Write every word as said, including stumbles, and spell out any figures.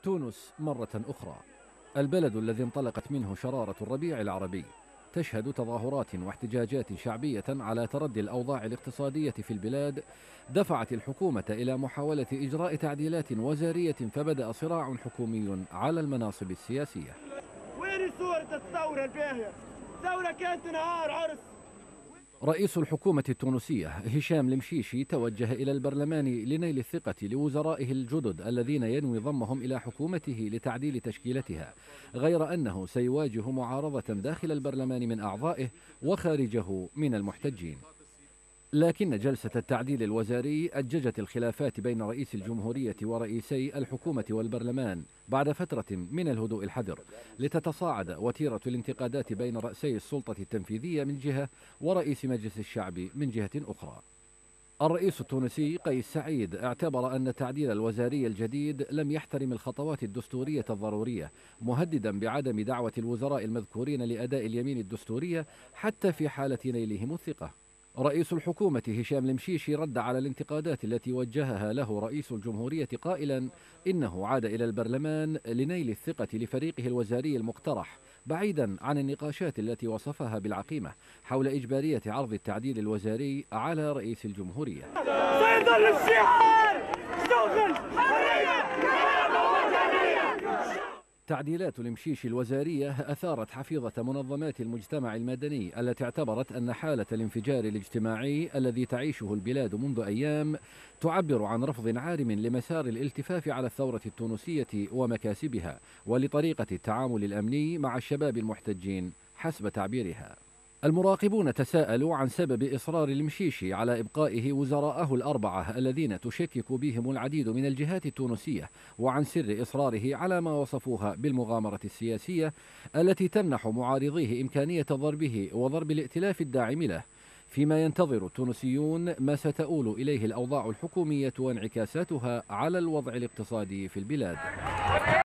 تونس مرة أخرى، البلد الذي انطلقت منه شرارة الربيع العربي، تشهد تظاهرات واحتجاجات شعبية على تردي الأوضاع الاقتصادية في البلاد، دفعت الحكومة إلى محاولة إجراء تعديلات وزارية، فبدأ صراع حكومي على المناصب السياسية. وين صورة الثورة الباهية؟ الثورة كانت نهار عرس. رئيس الحكومة التونسية هشام المشيشي توجه إلى البرلمان لنيل الثقة لوزرائه الجدد الذين ينوي ضمهم إلى حكومته لتعديل تشكيلتها، غير أنه سيواجه معارضة داخل البرلمان من أعضائه وخارجه من المحتجين. لكن جلسة التعديل الوزاري أججت الخلافات بين رئيس الجمهورية ورئيسي الحكومة والبرلمان بعد فترة من الهدوء الحذر، لتتصاعد وتيرة الانتقادات بين رأسي السلطة التنفيذية من جهة ورئيس مجلس الشعب من جهة أخرى. الرئيس التونسي قيس سعيد اعتبر أن التعديل الوزاري الجديد لم يحترم الخطوات الدستورية الضرورية، مهددا بعدم دعوة الوزراء المذكورين لأداء اليمين الدستورية حتى في حالة نيلهم الثقة. رئيس الحكومة هشام المشيشي رد على الانتقادات التي وجهها له رئيس الجمهورية قائلا إنه عاد إلى البرلمان لنيل الثقة لفريقه الوزاري المقترح، بعيدا عن النقاشات التي وصفها بالعقيمة حول إجبارية عرض التعديل الوزاري على رئيس الجمهورية. سيظل الشعار شغل حرية. تعديلات المشيشي الوزارية أثارت حفيظة منظمات المجتمع المدني التي اعتبرت أن حالة الانفجار الاجتماعي الذي تعيشه البلاد منذ أيام تعبر عن رفض عارم لمسار الالتفاف على الثورة التونسية ومكاسبها ولطريقة التعامل الأمني مع الشباب المحتجين حسب تعبيرها. المراقبون تساءلوا عن سبب إصرار المشيشي على إبقائه وزراءه الأربعة الذين تشكك بهم العديد من الجهات التونسية، وعن سر إصراره على ما وصفوها بالمغامرة السياسية التي تمنح معارضيه إمكانية ضربه وضرب الائتلاف الداعم له، فيما ينتظر التونسيون ما ستؤول إليه الأوضاع الحكومية وانعكاساتها على الوضع الاقتصادي في البلاد.